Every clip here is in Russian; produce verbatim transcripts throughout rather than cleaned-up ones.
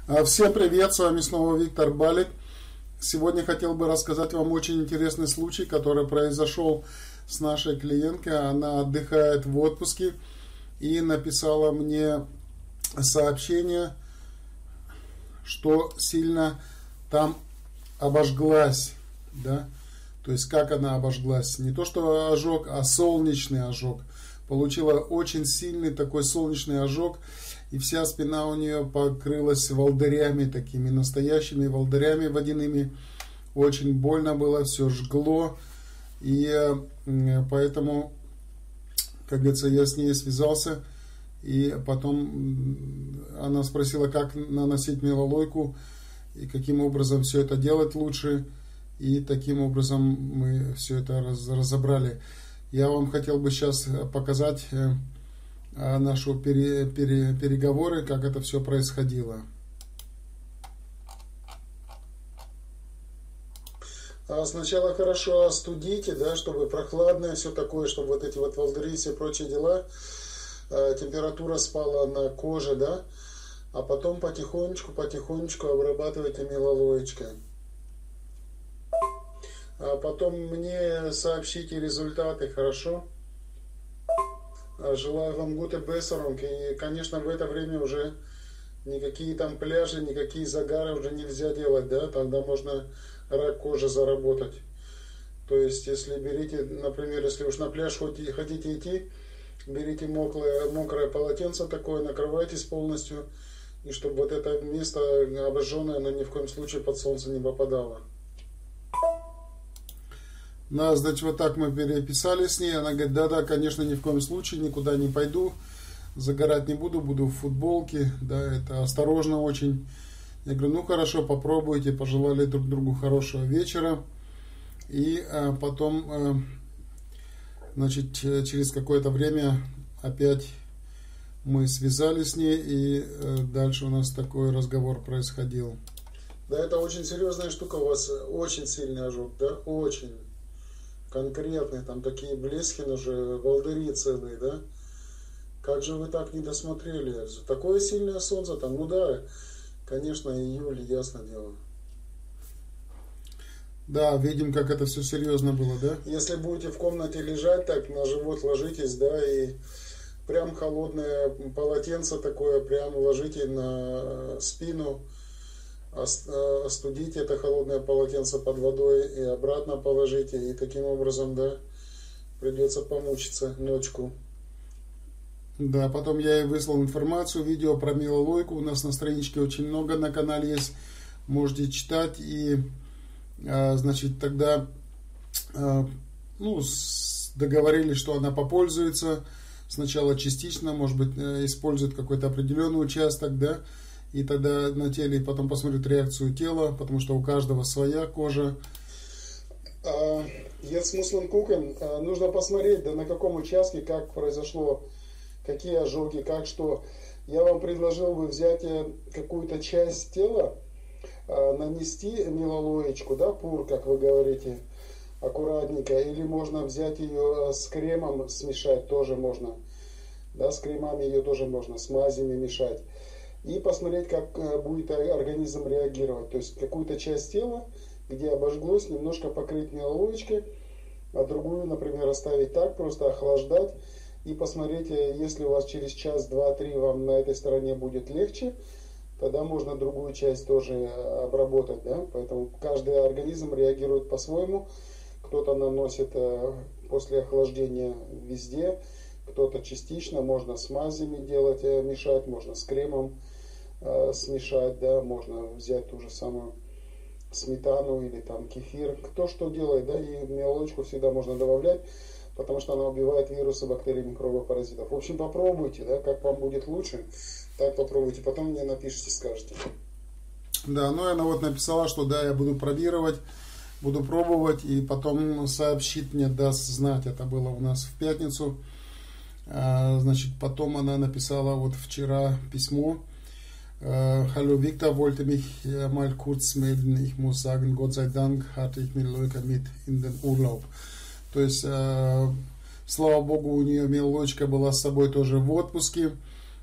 Всем привет, с вами снова Виктор Балик. Сегодня хотел бы рассказать вам очень интересный случай, который произошел с нашей клиенткой. Она отдыхает в отпуске и написала мне сообщение, что сильно там обожглась, да? То есть как она обожглась? Не то что ожог, а солнечный ожог. Получила очень сильный такой солнечный ожог, и вся спина у нее покрылась волдырями, такими настоящими волдырями водяными. Очень больно было, все жгло. И поэтому, как говорится, я с ней связался. И потом она спросила, как наносить мелалойку и каким образом все это делать лучше. И таким образом мы все это разобрали. Я вам хотел бы сейчас показать наши пере, пере, переговоры, как это все происходило. Сначала хорошо остудите, да, чтобы прохладное все такое, чтобы вот эти вот волдыри и все прочие дела, температура спала на коже, да, а потом потихонечку, потихонечку обрабатывайте мелалоечкой. А потом мне сообщите результаты, хорошо? Желаю вам гуте бессерунг. И, конечно, в это время уже никакие там пляжи, никакие загары уже нельзя делать, да? Тогда можно рак кожи заработать. То есть, если берите, например, если уж на пляж хотите идти, берите мокрое, мокрое полотенце такое, накрывайтесь полностью, и чтобы вот это место обожженное, оно ни в коем случае под солнце не попадало. Да, значит, вот так мы переписали с ней. Она говорит, да-да, конечно, ни в коем случае, никуда не пойду, загорать не буду, буду в футболке, да, это осторожно очень. Я говорю, ну хорошо, попробуйте, пожелали друг другу хорошего вечера. И а, потом, а, значит, через какое-то время опять мы связались с ней, и а, дальше у нас такой разговор происходил. Да, это очень серьезная штука у вас, очень сильный ожог, да, очень. Конкретные, там такие блески, уже волдыри целые, да? Как же вы так не досмотрели? Такое сильное солнце там, ну да, конечно, июль, ясно дело. Да, видим, как это все серьезно было, да? Если будете в комнате лежать, так на живот ложитесь, да, и прям холодное полотенце такое, прям ложите на спину. Остудите это холодное полотенце под водой и обратно положите. И таким образом, да, придется помучиться ночку. Да, потом я ей выслал информацию, видео про мелалойку. У нас на страничке очень много на канале есть. Можете читать. И, значит, тогда ну, договорились, что она попользуется. Сначала частично, может быть, использует какой-то определенный участок, да. И тогда на теле потом посмотрит реакцию тела, потому что у каждого своя кожа. Jetzt muss man gucken, нужно посмотреть, да на каком участке, как произошло, какие ожоги, как что. Я вам предложил бы взять какую-то часть тела, нанести мелалоечку, да, пур, как вы говорите, аккуратненько. Или можно взять ее с кремом, смешать, тоже можно. Да, с кремами ее тоже можно, с мазями мешать. И посмотреть, как будет организм реагировать. То есть какую-то часть тела, где обожглось, немножко покрыть мелалоечкой, а другую, например, оставить так, просто охлаждать. И посмотреть, если у вас через час, два, три вам на этой стороне будет легче, тогда можно другую часть тоже обработать. Да? Поэтому каждый организм реагирует по-своему. Кто-то наносит после охлаждения везде, кто-то частично, можно с мазями делать, мешать, можно с кремом э, смешать, да, можно взять ту же самую сметану или там кефир, кто что делает, да, и мелалоечку всегда можно добавлять, потому что она убивает вирусы, бактерии, микробы, паразитов. В общем, попробуйте, да, как вам будет лучше, так попробуйте, потом мне напишите, скажете. Да, ну она вот написала, что да, я буду пробировать, буду пробовать, и потом сообщит мне, даст знать, это было у нас в пятницу. Значит, потом она написала вот вчера письмо. Hallo Victor, wollte mich mal kurz melden. Ich muss sagen, Gott sei Dank hatte ich Melalyka mit in den Urlaub. То есть, слава Богу, у нее мелалойка была с собой тоже в отпуске.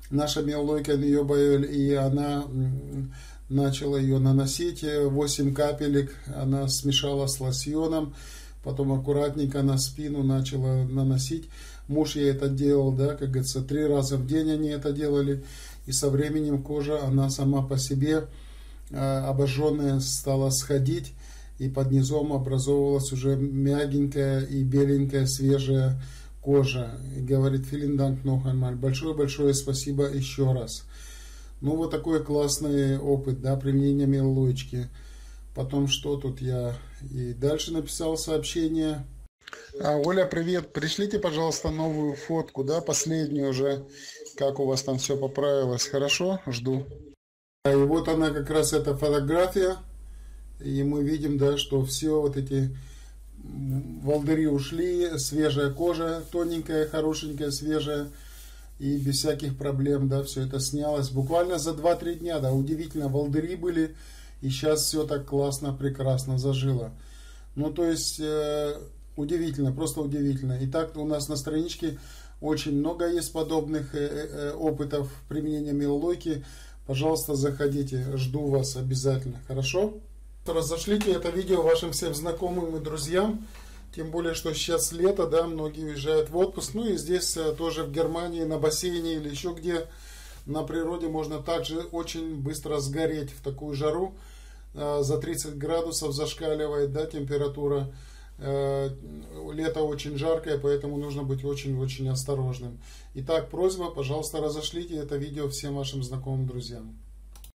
наша меллойка ее боёль, и она начала ее наносить, восемь капелек она смешала с лосьоном, потом аккуратненько на спину начала наносить. Муж ей это делал, да, как говорится, три раза в день они это делали, и со временем кожа, она сама по себе обожженная стала сходить, и под низом образовывалась уже мягенькая и беленькая свежая кожа. И говорит, vielen Dank noch einmal, большое-большое спасибо еще раз. Ну, вот такой классный опыт, да, применения меллоечки. Потом что тут я и дальше написал сообщение. А, Оля, привет, пришлите, пожалуйста, новую фотку, да, последнюю уже, как у вас там все поправилось, хорошо, жду. И вот она как раз эта фотография, и мы видим, да, что все вот эти волдыри ушли, свежая кожа, тоненькая, хорошенькая, свежая, и без всяких проблем, да, все это снялось. Буквально за два-три дня, да, удивительно, волдыри были, и сейчас все так классно, прекрасно зажило. Ну, то есть, э, удивительно, просто удивительно. И так у нас на страничке очень много есть подобных э, э, опытов применения меллойки. Пожалуйста, заходите, жду вас обязательно, хорошо? Разошлите это видео вашим всем знакомым и друзьям, тем более, что сейчас лето, да, многие уезжают в отпуск, ну и здесь тоже в Германии на бассейне или еще где на природе можно также очень быстро сгореть в такую жару, за тридцать градусов зашкаливает, да, температура, лето очень жаркое, поэтому нужно быть очень-очень осторожным. Итак, просьба, пожалуйста, разошлите это видео всем вашим знакомым друзьям.